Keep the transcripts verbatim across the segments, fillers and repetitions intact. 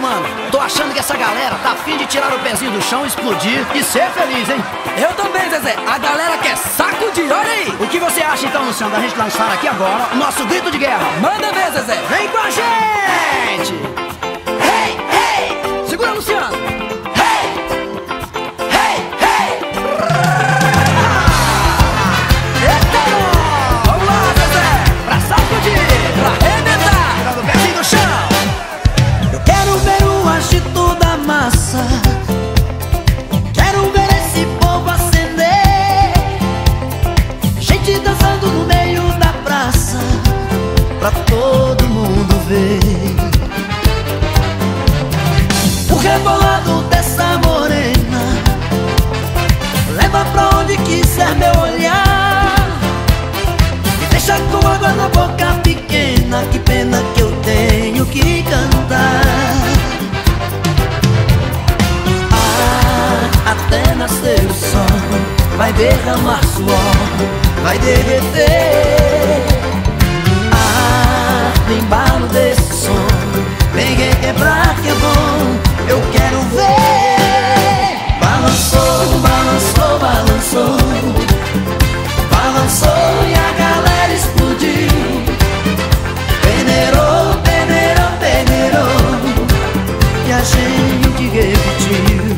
mano, tô achando que essa galera tá afim de tirar o pezinho do chão, explodir e ser feliz, hein? Eu também, Zezé. A galera quer sacudir, olha aí. O que você acha então, Luciano, da gente lançar aqui agora o nosso grito de guerra? Manda ver, Zezé. Vem com a gente! Hey, hey! Segura, Luciano! Hey! Hey, hey! Eita! Vamos lá, Zezé. Pra sacudir! Pra arrebentar. Tirando o pezinho do chão! Eu quero ver o agito da massa, quero ver esse povo acender, gente dançando no meio da praça, pra todo mundo ver. O rebolado dessa morena leva pra onde quiser meu olhar, me deixa com água na boca pequena, que pena que eu tenho que cantar. Ah, até nascer o sol, vai derramar suor, vai derreter. Ah, no embalo desse som, vem requebrar que é bom, eu quero ver. Balançou, balançou, balançou, balançou e a galera explodiu. Peneirou, peneirou, peneirou e a gente repetiu.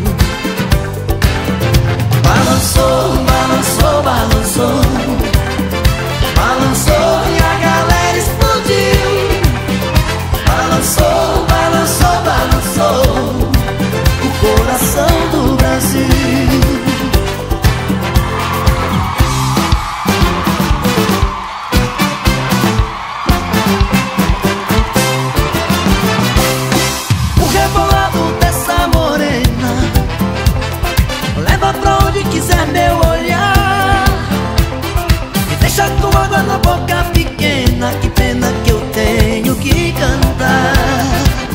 Balançou, balançou, balançou, balançou e a galera explodiu. Balançou, balançou, balançou o coração do Brasil. Quiser meu olhar, me deixa com água na boca pequena, que pena que eu tenho que cantar.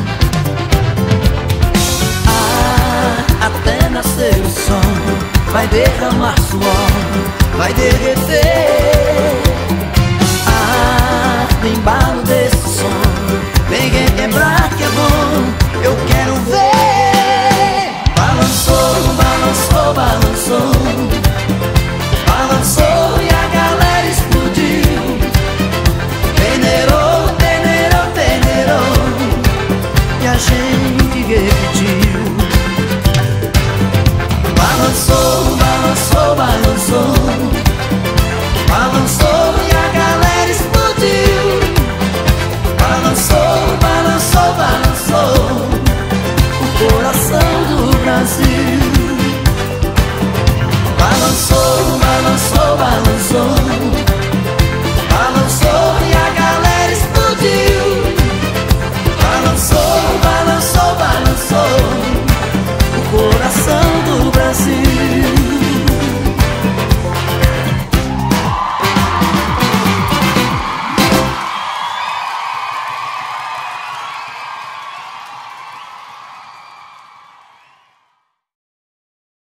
Ah, até nascer o sol, vai derramar suor, vai derreter. Ah, no embalo desse som, vem requebrar que é bom, eu quero ver. Balançou, balançou, balançou, balançou e a galera explodiu. Peneirou, peneirou, peneirou e a gente repetiu. Balançou, balançou, balançou, balançou e a galera explodiu. Balançou, balançou, balançou o coração do Brasil. Balançou, balançou, balançou,